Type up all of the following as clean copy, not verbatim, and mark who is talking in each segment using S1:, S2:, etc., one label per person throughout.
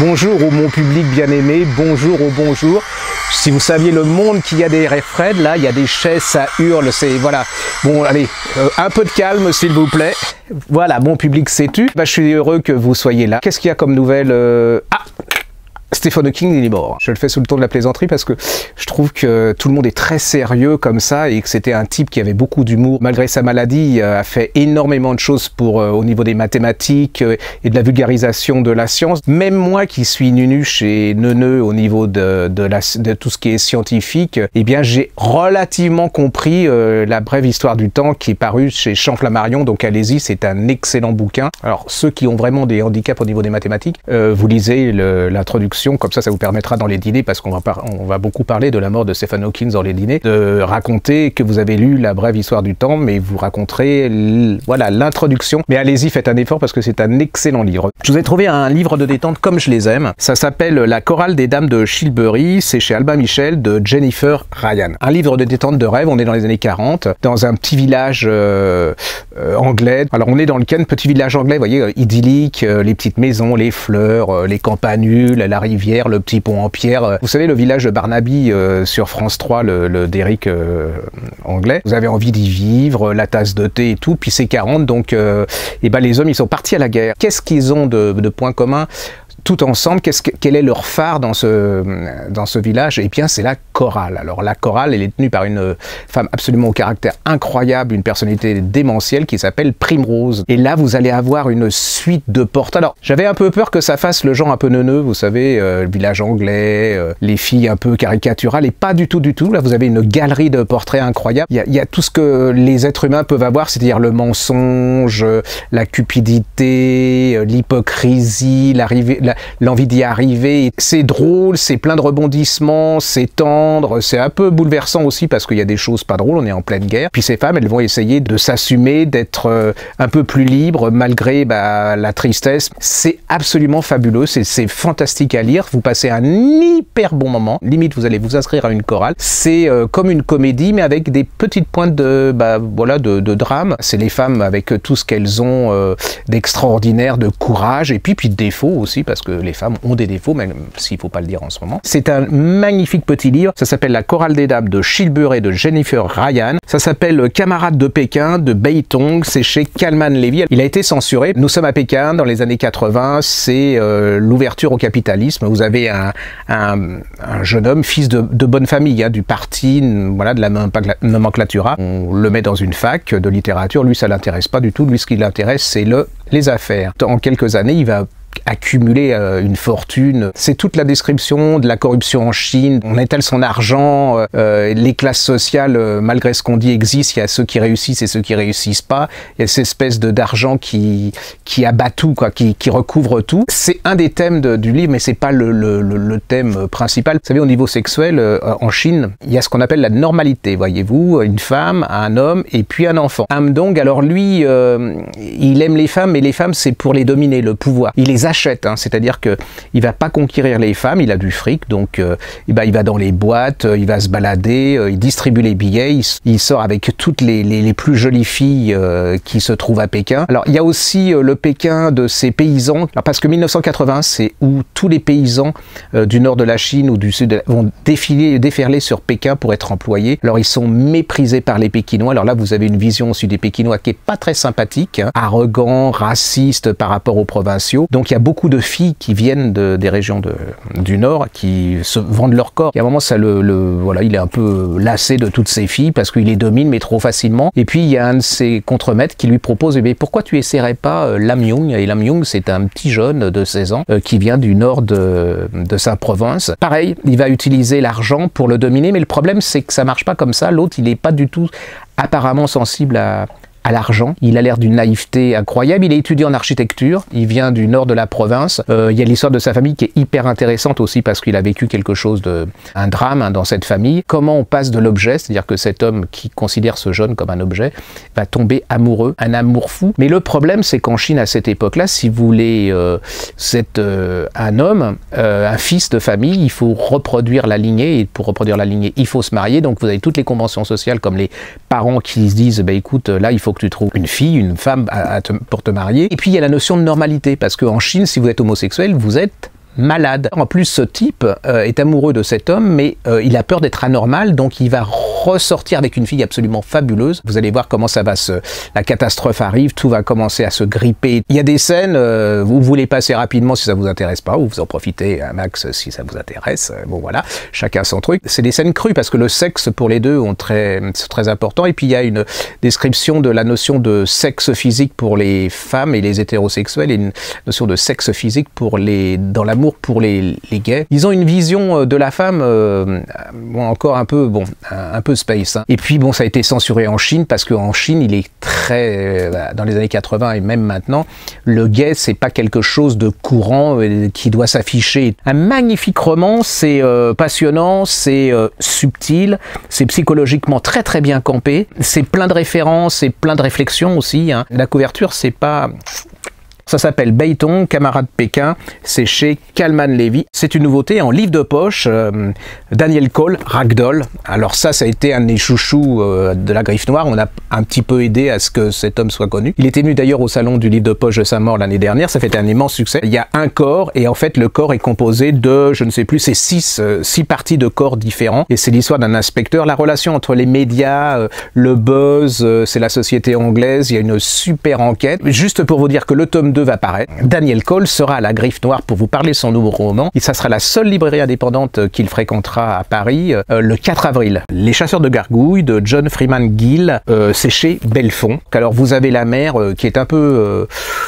S1: Bonjour au mon public bien-aimé, bonjour au bonjour. Si vous saviez le monde qu'il y a derrière Fred, là, il y a des chaises, ça hurle, c'est... Voilà. Bon, allez, un peu de calme, s'il vous plaît. Voilà, mon public sais-tu. Bah, je suis heureux que vous soyez là. Qu'est-ce qu'il y a comme nouvelle Ah, Stephen Hawking, il est mort. Je le fais sous le ton de la plaisanterie parce que je trouve que tout le monde est très sérieux comme ça et que c'était un type qui avait beaucoup d'humour. Malgré sa maladie, il a fait énormément de choses pour au niveau des mathématiques et de la vulgarisation de la science. Même moi qui suis nunuche et neuneux au niveau de tout ce qui est scientifique, eh bien j'ai relativement compris la brève histoire du temps qui est parue chez Champ-Flammarion. Donc allez-y, c'est un excellent bouquin. Alors ceux qui ont vraiment des handicaps au niveau des mathématiques, vous lisez l'introduction. Comme ça vous permettra dans les dîners, parce qu'on va beaucoup parler de la mort de Stephen Hawking dans les dîners, de raconter que vous avez lu la brève histoire du temps, mais vous raconterez voilà l'introduction. Mais allez-y, faites un effort parce que c'est un excellent livre. Je vous ai trouvé un livre de détente comme je les aime. Ça s'appelle La chorale des dames de Chilbury, c'est chez Albin Michel de Jennifer Ryan. Un livre de détente de rêve, on est dans les années 40, dans un petit village anglais. Alors on est dans le petit village anglais, vous voyez, idyllique, les petites maisons, les fleurs, les campanules, la rivière, le petit pont en pierre. Vous savez, le village de Barnaby sur France 3, le Derrick anglais. Vous avez envie d'y vivre, la tasse de thé et tout, puis c'est 40, donc et ben les hommes, ils sont partis à la guerre. Qu'est-ce qu'ils ont de points communs tout ensemble? Quel est leur phare dans ce village? Eh bien, c'est la chorale. Alors, la chorale, elle est tenue par une femme absolument au caractère incroyable, une personnalité démentielle qui s'appelle Primrose. Et là, vous allez avoir une suite de portraits. Alors, j'avais un peu peur que ça fasse le genre un peu neuneux, vous savez, le village anglais, les filles un peu caricaturales, et pas du tout, du tout. Là, vous avez une galerie de portraits incroyables. Il y a tout ce que les êtres humains peuvent avoir, c'est-à-dire le mensonge, la cupidité, l'hypocrisie, l'envie d'y arriver. C'est drôle, c'est plein de rebondissements, c'est tendre, c'est un peu bouleversant aussi parce qu'il y a des choses pas drôles, on est en pleine guerre. Puis ces femmes, elles vont essayer de s'assumer, d'être un peu plus libres malgré la tristesse. C'est absolument fabuleux, c'est fantastique à lire. Vous passez un hyper bon moment. Limite, vous allez vous inscrire à une chorale. C'est comme une comédie, mais avec des petites pointes de drame. C'est les femmes avec tout ce qu'elles ont d'extraordinaire, de courage, et puis de défauts aussi, parce que les femmes ont des défauts, même s'il ne faut pas le dire en ce moment. C'est un magnifique petit livre, ça s'appelle La chorale des dames de Chilbury de Jennifer Ryan. Ça s'appelle Camarades de Pékin de Bai Tong, c'est chez Kalman Levy. Il a été censuré. Nous sommes à Pékin dans les années 80, c'est l'ouverture au capitalisme. Vous avez un jeune homme, fils de bonne famille, du parti, voilà, de la nomenclatura. On le met dans une fac de littérature, lui ça l'intéresse pas du tout, lui ce qui l'intéresse c'est les affaires. En quelques années, il va accumuler une fortune. C'est toute la description de la corruption en Chine. On étale son argent, les classes sociales, malgré ce qu'on dit, existent. Il y a ceux qui réussissent et ceux qui réussissent pas. Il y a cette espèce d'argent qui abat tout, quoi, qui recouvre tout. C'est un des thèmes du livre, mais c'est pas le thème principal. Vous savez, au niveau sexuel, en Chine, il y a ce qu'on appelle la normalité, voyez-vous, une femme, un homme et puis un enfant. Dong, alors lui, il aime les femmes, mais les femmes, c'est pour les dominer, le pouvoir. Il les achète, c'est-à-dire que il va pas conquérir les femmes, il a du fric, donc il va dans les boîtes, il va se balader, il distribue les billets, il sort avec toutes les plus jolies filles qui se trouvent à Pékin. Alors il y a aussi le Pékin de ces paysans, alors, parce que 1980 c'est où tous les paysans du nord de la Chine ou du sud vont déferler sur Pékin pour être employés. Alors ils sont méprisés par les Pékinois. Alors là vous avez une vision aussi des Pékinois qui est pas très sympathique, arrogant, raciste par rapport aux provinciaux. Donc il y a beaucoup de filles qui viennent des régions du Nord, qui se vendent leur corps. Et à un moment, ça voilà, il est un peu lassé de toutes ces filles parce qu'il les domine, mais trop facilement. Et puis, il y a un de ses contremaîtres qui lui propose, eh bien, pourquoi tu essaierais pas Lam Yung? Et Lam Yung, c'est un petit jeune de 16 ans qui vient du nord de sa province. Pareil, il va utiliser l'argent pour le dominer, mais le problème, c'est que ça marche pas comme ça. L'autre, il n'est pas du tout apparemment sensible à l'argent. Il a l'air d'une naïveté incroyable. Il est étudiant en architecture. Il vient du nord de la province. Il y a l'histoire de sa famille qui est hyper intéressante aussi parce qu'il a vécu quelque chose un drame dans cette famille. Comment on passe de l'objet, c'est-à-dire que cet homme qui considère ce jeune comme un objet va tomber amoureux, un amour fou. Mais le problème, c'est qu'en Chine, à cette époque-là, si vous voulez un homme, un fils de famille, il faut reproduire la lignée. Et pour reproduire la lignée, il faut se marier. Donc vous avez toutes les conventions sociales comme les parents qui se disent, bah, écoute, là, il faut que tu trouves une fille, une femme pour te marier. Et puis il y a la notion de normalité, parce qu'en Chine, si vous êtes homosexuel, vous êtes malade. En plus, ce type est amoureux de cet homme, mais il a peur d'être anormal, donc il va ressortir avec une fille absolument fabuleuse. Vous allez voir comment ça va la catastrophe arrive, tout va commencer à se gripper. Il y a des scènes, vous les passez rapidement si ça vous intéresse pas, ou vous en profitez un max si ça vous intéresse. Bon voilà, chacun son truc. C'est des scènes crues parce que le sexe pour les deux c'est très important. Et puis il y a une description de la notion de sexe physique pour les femmes et les hétérosexuels, et une notion de sexe physique dans l'amour pour les gays. Ils ont une vision de la femme bon, encore un peu space. Hein. Et puis bon, ça a été censuré en Chine parce qu'en Chine, il est très dans les années 80 et même maintenant, le gay c'est pas quelque chose de courant qui doit s'afficher. Un magnifique roman, c'est passionnant, c'est subtil, c'est psychologiquement très très bien campé, c'est plein de références et plein de réflexions aussi. Hein. La couverture, c'est pas... Ça s'appelle Beitong, Camarade Pékin, c'est chez Kalman Levy. C'est une nouveauté en livre de poche, Daniel Cole, Ragdoll. Alors ça a été un des chouchous de la Griffe Noire, on a un petit peu aidé à ce que cet homme soit connu. Il était venu d'ailleurs au salon du livre de poche de sa mort l'année dernière, ça fait un immense succès. Il y a un corps, et en fait le corps est composé de, je ne sais plus, c'est six parties de corps différents, et c'est l'histoire d'un inspecteur. La relation entre les médias, le buzz, c'est la société anglaise, il y a une super enquête. Juste pour vous dire que le tome 2 va paraître. Daniel Cole sera à la Griffe Noire pour vous parler de son nouveau roman. Et ça sera la seule librairie indépendante qu'il fréquentera à Paris le 4 avril. Les chasseurs de gargouilles de John Freeman Gill, c'est chez Belfond. Alors vous avez la mère qui est un peu...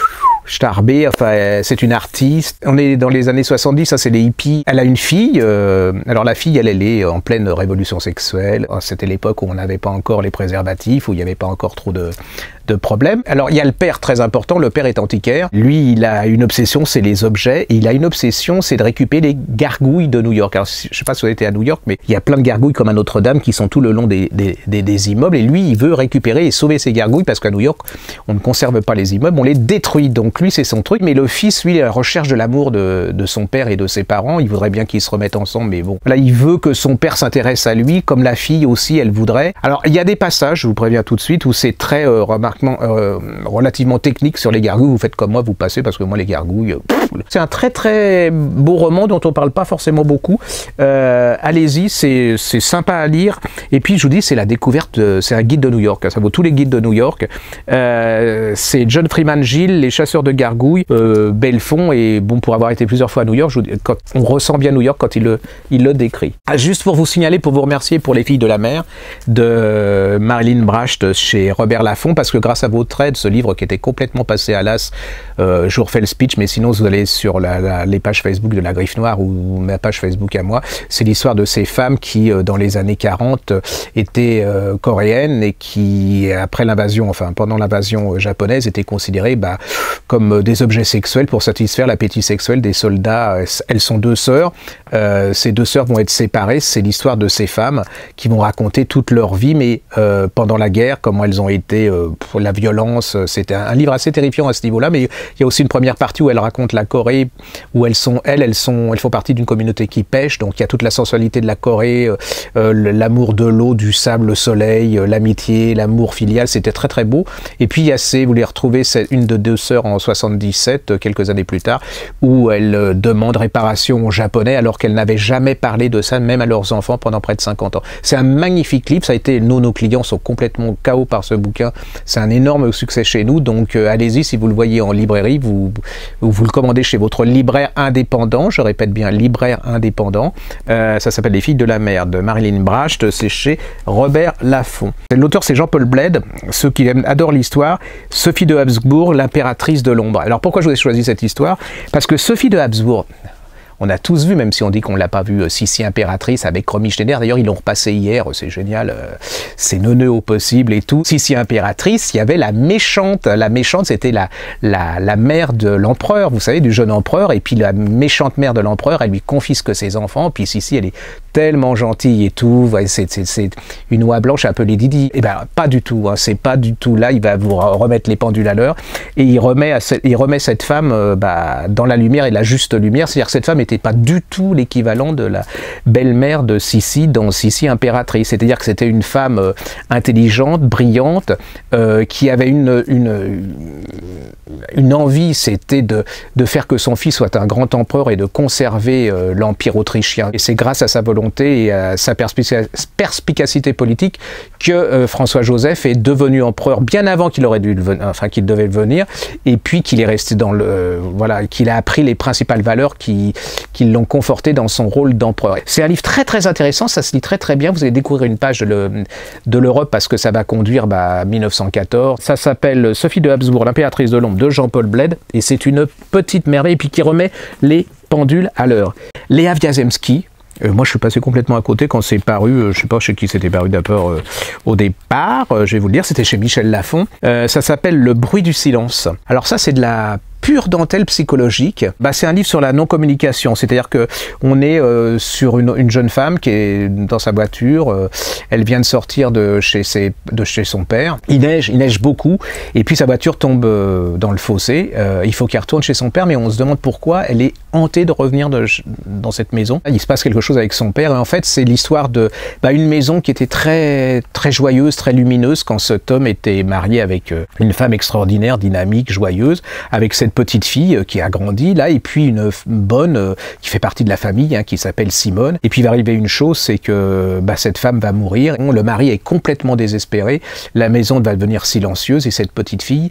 S1: Starbé, enfin, c'est une artiste. On est dans les années 70, ça c'est les hippies. Elle a une fille, alors la fille, elle est en pleine révolution sexuelle. C'était l'époque où on n'avait pas encore les préservatifs, où il n'y avait pas encore trop de problèmes. Alors il y a le père très important, le père est antiquaire. Lui, il a une obsession, c'est les objets. Et il a une obsession, c'est de récupérer les gargouilles de New York. Alors je sais pas si vous avez été à New York, mais il y a plein de gargouilles comme à Notre-Dame qui sont tout le long des immeubles. Et lui, il veut récupérer et sauver ces gargouilles parce qu'à New York, on ne conserve pas les immeubles, on les détruit. Donc lui, c'est son truc. Mais le fils, lui, il est à la recherche de l'amour de son père et de ses parents. Il voudrait bien qu'ils se remettent ensemble, mais bon. Là, il veut que son père s'intéresse à lui, comme la fille aussi, elle voudrait. Alors, il y a des passages, je vous préviens tout de suite, où c'est très relativement technique sur les gargouilles. Vous faites comme moi, vous passez, parce que moi, les gargouilles... C'est un très très beau roman dont on parle pas forcément beaucoup. Allez-y, c'est sympa à lire. Et puis, je vous dis, c'est la découverte, c'est un guide de New York. Ça vaut tous les guides de New York. C'est John Freeman Gill, Les chasseurs de gargouilles, Belfond, et bon, pour avoir été plusieurs fois à New York, quand on ressent bien New York quand il le décrit. Juste pour vous signaler, pour vous remercier pour Les filles de la mer de Marilyn Bracht chez Robert Laffont, parce que grâce à votre aide, ce livre qui était complètement passé à l'as, je vous refais le speech, mais sinon vous allez sur les pages Facebook de la Griffe Noire ou ma page Facebook à moi. C'est l'histoire de ces femmes qui, dans les années 40, étaient coréennes et qui, après l'invasion, enfin pendant l'invasion japonaise, étaient considérées comme des objets sexuels pour satisfaire l'appétit sexuel des soldats. Elles sont deux sœurs. Ces deux sœurs vont être séparées. C'est l'histoire de ces femmes qui vont raconter toute leur vie, mais pendant la guerre, comment elles ont été, pour la violence. C'était un livre assez terrifiant à ce niveau-là, mais il y a aussi une première partie où elles racontent la Corée, où elles font partie d'une communauté qui pêche, donc il y a toute la sensualité de la Corée, l'amour de l'eau, du sable, le soleil, l'amitié, l'amour filial, c'était très très beau. Et puis il y a vous les retrouvez, c'est une de deux sœurs en 77, quelques années plus tard, où elles demandent réparation aux Japonais alors qu'elles n'avaient jamais parlé de ça, même à leurs enfants, pendant près de 50 ans. C'est un magnifique livre, ça a été, nos clients sont complètement KO par ce bouquin, c'est un énorme succès chez nous, donc allez-y, si vous le voyez en librairie, vous le commandez chez votre libraire indépendant, je répète bien, libraire indépendant, ça s'appelle Les filles de la mer de Marilyn Bracht, c'est chez Robert Laffont. L'auteur c'est Jean-Paul Bled, ceux qui adorent l'histoire, Sophie de Habsbourg, l'impératrice de l'ombre. Alors pourquoi je vous ai choisi cette histoire? Parce que Sophie de Habsbourg, on a tous vu, même si on dit qu'on ne l'a pas vu, Sissi impératrice avec Romy Schneider. D'ailleurs, ils l'ont repassé hier, c'est génial, c'est neuneux au possible et tout. Sissi impératrice, il y avait la méchante. La méchante, c'était la mère de l'empereur, vous savez, du jeune empereur. Et puis la méchante mère de l'empereur, elle lui confisque ses enfants. Puis Sissi, elle est tellement gentille et tout. C'est une oie blanche un peu Lady Di. Eh ben, pas du tout. Hein, c'est pas du tout là. Il va vous remettre les pendules à l'heure. Et il remet cette femme dans la lumière et la juste lumière. C'est-à-dire que cette femme n'était pas du tout l'équivalent de la belle-mère de Sissi dans Sissi impératrice. C'est-à-dire que c'était une femme intelligente, brillante, qui avait une envie, c'était de faire que son fils soit un grand empereur et de conserver l'empire autrichien. Et c'est grâce à sa volonté et à sa perspicacité politique que François-Joseph est devenu empereur bien avant qu'il aurait dû qu'il devait le devenir, et puis qu'il est resté dans le qu'il a appris les principales valeurs qui l'ont conforté dans son rôle d'empereur. C'est un livre très très intéressant, ça se lit très très bien. Vous allez découvrir une page de l'Europe parce que ça va conduire à 1914. Ça s'appelle Sophie de Habsbourg, l'impératrice de l'ombre de Jean-Paul Bled, et c'est une petite merveille, et puis qui remet les pendules à l'heure. Léa Wiazemski. Moi, je suis passé complètement à côté quand c'est paru. Je sais pas chez qui c'était paru d'abord au départ. Je vais vous le dire, c'était chez Michel Lafon. Ça s'appelle Le bruit du silence. Alors ça, c'est de la pure dentelle psychologique. C'est un livre sur la non-communication, c'est-à-dire que on est sur une jeune femme qui est dans sa voiture, elle vient de sortir de chez son père, il neige beaucoup, et puis sa voiture tombe dans le fossé, il faut qu'elle retourne chez son père, mais on se demande pourquoi elle est hantée de revenir dans cette maison. Il se passe quelque chose avec son père, et en fait c'est l'histoire de une maison qui était très, très joyeuse, très lumineuse quand cet homme était marié avec une femme extraordinaire, dynamique, joyeuse, avec cette petite fille qui a grandi là, et puis une bonne qui fait partie de la famille, qui s'appelle Simone. Et puis il va arriver une chose, c'est que cette femme va mourir, le mari est complètement désespéré, la maison va devenir silencieuse, et cette petite fille,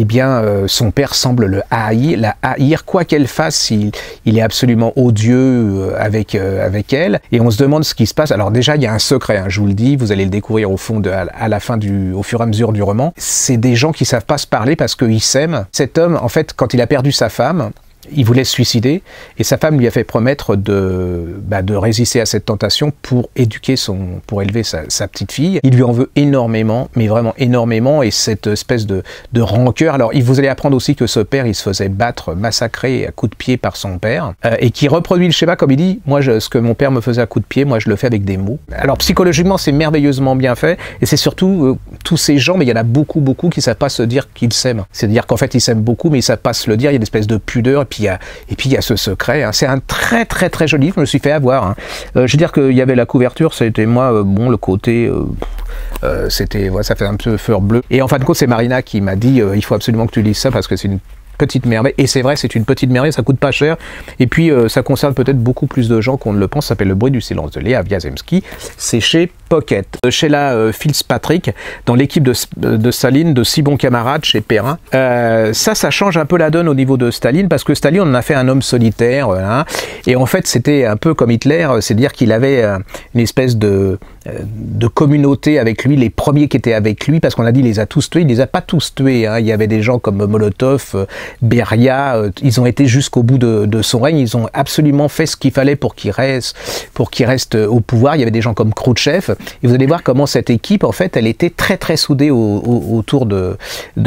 S1: son père semble la haïr, quoi qu'elle fasse, il est absolument odieux avec elle, et on se demande ce qui se passe. Alors déjà, il y a un secret, je vous le dis, vous allez le découvrir au fond à la fin au fur et à mesure du roman. C'est des gens qui savent pas se parler parce qu'ils s'aiment. Cet homme, en fait, quand il a perdu sa femme, il voulait se suicider, et sa femme lui a fait promettre de résister à cette tentation pour élever sa petite fille. Il lui en veut énormément, mais vraiment énormément, et cette espèce de rancœur. Alors, vous allez apprendre aussi que ce père, il se faisait massacrer à coups de pied par son père, et qui reproduit le schéma comme il dit, moi, ce que mon père me faisait à coups de pied, moi, je le fais avec des mots. Alors, psychologiquement, c'est merveilleusement bien fait, et c'est surtout tous ces gens, mais il y en a beaucoup, beaucoup qui savent pas se dire qu'ils s'aiment. C'est-à-dire qu'en fait, ils s'aiment beaucoup, mais ils savent pas se le dire, il y a une espèce de pudeur, et puis il y a ce secret. C'est un très très très joli livre, je me suis fait avoir. Je veux dire qu'il y avait la couverture, c'était moi, le côté, ça fait un peu fleur bleue. Et en fin de compte, c'est Marina qui m'a dit, il faut absolument que tu lises ça parce que c'est une petite merveille, et c'est vrai, c'est une petite merveille, ça coûte pas cher, et puis ça concerne peut-être beaucoup plus de gens qu'on ne le pense. Ça s'appelle Le bruit du silence de Léa Wiazemski, c'est chez Pocket. Sheila Fitzpatrick, dans l'équipe de Staline, de Si bons camarades, chez Perrin. Ça change un peu la donne au niveau de Staline, parce que Staline, on en a fait un homme solitaire, et en fait, c'était un peu comme Hitler, c'est-à-dire qu'il avait une espèce de communauté avec lui, les premiers qui étaient avec lui, parce qu'on a dit il les a tous tués, il les a pas tous tués, il y avait des gens comme Molotov, Beria, ils ont été jusqu'au bout de son règne, ils ont absolument fait ce qu'il fallait pour qu'il reste au pouvoir. Il y avait des gens comme Khrouchtchev, et vous allez voir comment cette équipe, en fait, elle était très très soudée autour de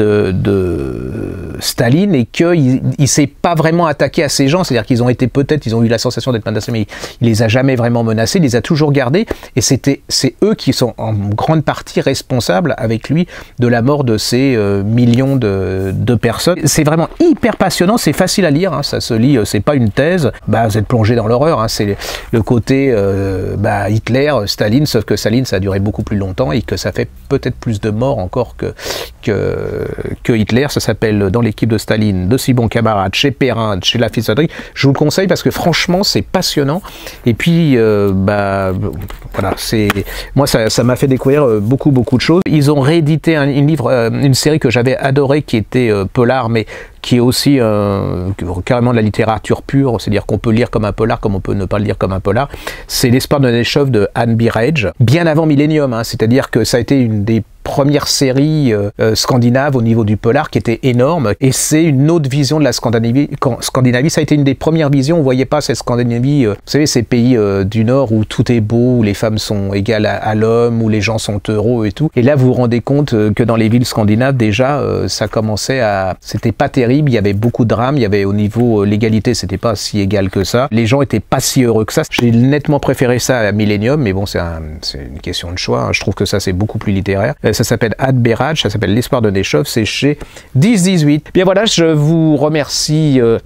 S1: Staline, et qu'il s'est pas vraiment attaqué à ces gens, c'est-à-dire qu'ils ont été ils ont eu la sensation d'être menacés, mais il les a jamais vraiment menacés, il les a toujours gardés, et c'est eux qui sont en grande partie responsables avec lui de la mort de ces millions de personnes. C'est vraiment hyper passionnant, c'est facile à lire, ça se lit, c'est pas une thèse, vous êtes plongé dans l'horreur, c'est le côté Hitler, Staline, sauf que Staline ça a duré beaucoup plus longtemps et que ça fait peut-être plus de morts encore que Hitler. Ça s'appelle Dans l'équipe de Staline, de Si bons camarades, chez Perrin, chez La Fitzpatrick. Je vous le conseille parce que franchement c'est passionnant, et puis voilà, moi ça m'a fait découvrir beaucoup de choses. Ils ont réédité une série que j'avais adorée qui était polar, mais qui est aussi carrément de la littérature pure, c'est-à-dire qu'on peut lire comme un polar comme on peut ne pas le lire comme un polar. C'est L'espoir de Neschov de Anne Birage, bien avant Millennium, c'est-à-dire que ça a été une des première série scandinave au niveau du polar qui était énorme, et c'est une autre vision de la Scandinavie. Ça a été une des premières visions, on voyait pas cette Scandinavie, vous savez, ces pays du Nord où tout est beau, où les femmes sont égales à l'homme, où les gens sont heureux et tout, et là vous vous rendez compte que dans les villes scandinaves déjà ça commençait c'était pas terrible, il y avait beaucoup de drames, il y avait au niveau l'égalité, c'était pas si égal que ça, les gens étaient pas si heureux que ça. J'ai nettement préféré ça à Millennium, mais bon, c'est une question de choix, je trouve que ça c'est beaucoup plus littéraire. Ça s'appelle Anne Birage, ça s'appelle L'espoir de Neschov, c'est chez 10-18. Bien voilà, je vous remercie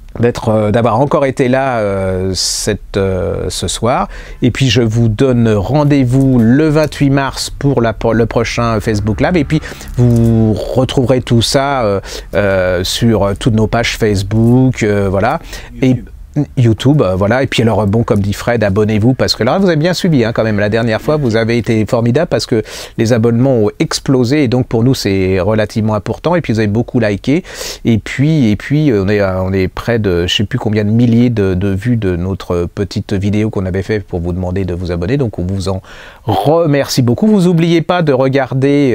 S1: d'avoir encore été là ce soir. Et puis je vous donne rendez-vous le 28 mars pour le prochain Facebook Live. Et puis vous retrouverez tout ça sur toutes nos pages Facebook, voilà. Et YouTube, voilà. Et puis alors, bon, comme dit Fred, abonnez-vous, parce que là, vous avez bien suivi, hein, quand même. La dernière fois, vous avez été formidable parce que les abonnements ont explosé, et donc pour nous, c'est relativement important. Et puis, vous avez beaucoup liké. Et puis on est près de, je sais plus combien de milliers de vues de notre petite vidéo qu'on avait fait pour vous demander de vous abonner. Donc, on vous en remercie beaucoup. Vous n'oubliez pas de regarder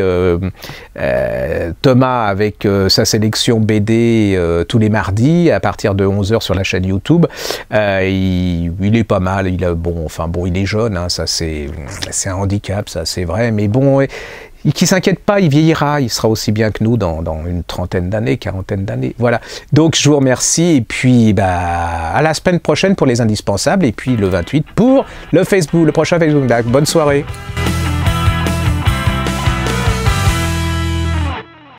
S1: Thomas avec sa sélection BD tous les mardis à partir de 11 h sur la chaîne YouTube. Il est pas mal, il est jeune, hein, ça c'est un handicap, ça c'est vrai, mais bon, qui s'inquiète pas, il vieillira, il sera aussi bien que nous dans une trentaine d'années, quarantaine d'années, voilà. Donc je vous remercie, et puis à la semaine prochaine pour les indispensables, et puis le 28 pour le prochain Facebook Live. Bonne soirée.